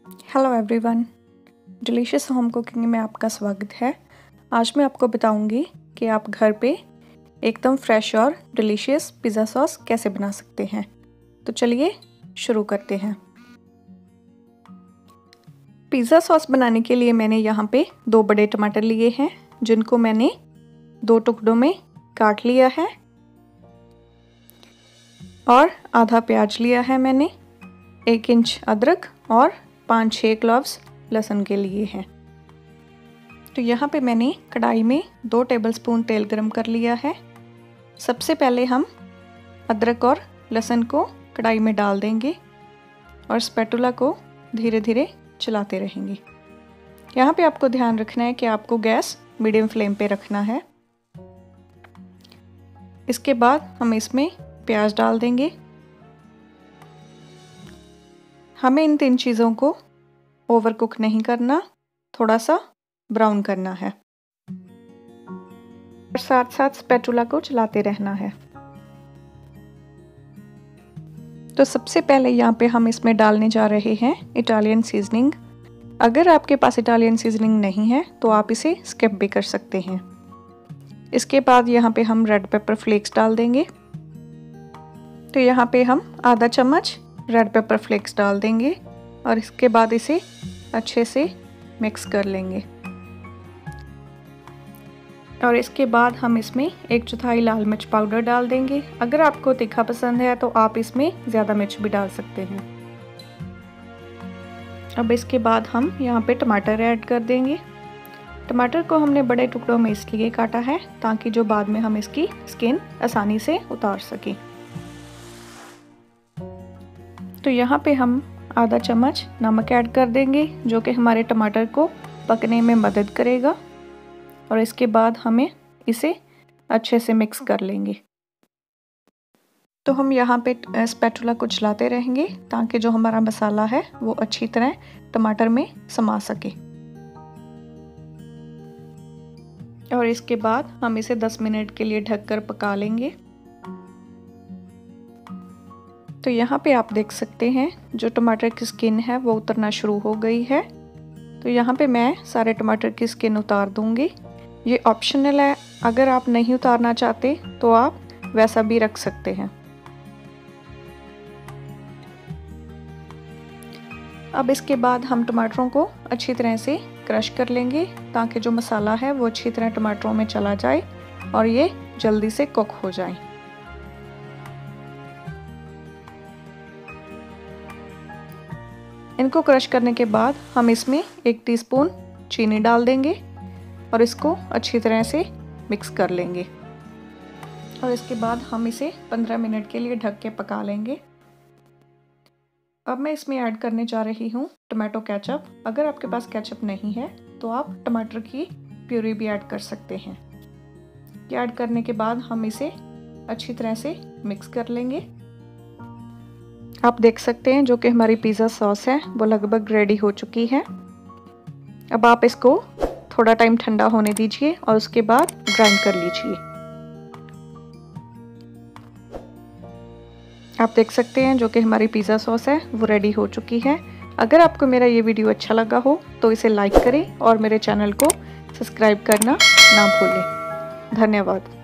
Hello everyone, delicious home cooking में आपका स्वागत है। आज मैं आपको बताऊंगी कि आप घर पे एकदम फ्रेश और डिलीशियस पिज़्ज़ा सॉस कैसे बना सकते हैं। तो चलिए शुरू करते हैं। पिज़्ज़ा सॉस बनाने के लिए मैंने यहाँ पे 2 बड़े टमाटर लिए हैं, जिनको मैंने 2 टुकड़ों में काट लिया है, और आधा प्याज लिया है मैंने, 1 इंच अदरक और 5-6 क्लॉव्स लहसुन के लिए हैं। तो यहाँ पे मैंने कढ़ाई में 2 टेबलस्पून तेल गरम कर लिया है। सबसे पहले हम अदरक और लहसुन को कढ़ाई में डाल देंगे और स्पैटुला को धीरे धीरे चलाते रहेंगे। यहाँ पे आपको ध्यान रखना है कि आपको गैस मीडियम फ्लेम पे रखना है। इसके बाद हम इसमें प्याज डाल देंगे। हमें इन 3 चीज़ों को ओवर कुक नहीं करना, थोड़ा सा ब्राउन करना है और साथ साथ स्पैटुला को चलाते रहना है। तो सबसे पहले यहाँ पे हम इसमें डालने जा रहे हैं इटालियन सीजनिंग। अगर आपके पास इटालियन सीजनिंग नहीं है तो आप इसे स्किप भी कर सकते हैं। इसके बाद यहाँ पे हम रेड पेपर फ्लेक्स डाल देंगे। तो यहाँ पे हम आधा चम्मच रेड पेपर फ्लेक्स डाल देंगे और इसके बाद इसे अच्छे से मिक्स कर लेंगे। और इसके बाद हम इसमें 1/4 लाल मिर्च पाउडर डाल देंगे। अगर आपको तीखा पसंद है तो आप इसमें ज़्यादा मिर्च भी डाल सकते हैं। अब इसके बाद हम यहाँ पे टमाटर ऐड कर देंगे। टमाटर को हमने बड़े टुकड़ों में इसलिए काटा है ताकि जो बाद में हम इसकी स्किन आसानी से उतार सकें। तो यहाँ पे हम आधा चम्मच नमक ऐड कर देंगे, जो कि हमारे टमाटर को पकने में मदद करेगा। और इसके बाद हमें इसे अच्छे से मिक्स कर लेंगे। तो हम यहाँ पे स्पैटुला को चलाते रहेंगे ताकि जो हमारा मसाला है वो अच्छी तरह टमाटर में समा सके। और इसके बाद हम इसे 10 मिनट के लिए ढककर पका लेंगे। तो यहाँ पे आप देख सकते हैं जो टमाटर की स्किन है वो उतरना शुरू हो गई है। तो यहाँ पे मैं सारे टमाटर की स्किन उतार दूंगी। ये ऑप्शनल है, अगर आप नहीं उतारना चाहते तो आप वैसा भी रख सकते हैं। अब इसके बाद हम टमाटरों को अच्छी तरह से क्रश कर लेंगे ताकि जो मसाला है वो अच्छी तरह टमाटरों में चला जाए और ये जल्दी से कुक हो जाए। इनको क्रश करने के बाद हम इसमें 1 टीस्पून चीनी डाल देंगे और इसको अच्छी तरह से मिक्स कर लेंगे। और इसके बाद हम इसे 15 मिनट के लिए ढक के पका लेंगे। अब मैं इसमें ऐड करने जा रही हूँ टमाटो केचप। अगर आपके पास केचप नहीं है तो आप टमाटर की प्यूरी भी ऐड कर सकते हैं। ये ऐड करने के बाद हम इसे अच्छी तरह से मिक्स कर लेंगे। आप देख सकते हैं जो कि हमारी पिज़्ज़ा सॉस है वो लगभग रेडी हो चुकी है। अब आप इसको थोड़ा टाइम ठंडा होने दीजिए और उसके बाद ग्राइंड कर लीजिए। आप देख सकते हैं जो कि हमारी पिज़्ज़ा सॉस है वो रेडी हो चुकी है। अगर आपको मेरा ये वीडियो अच्छा लगा हो तो इसे लाइक करें और मेरे चैनल को सब्सक्राइब करना ना भूलें। धन्यवाद।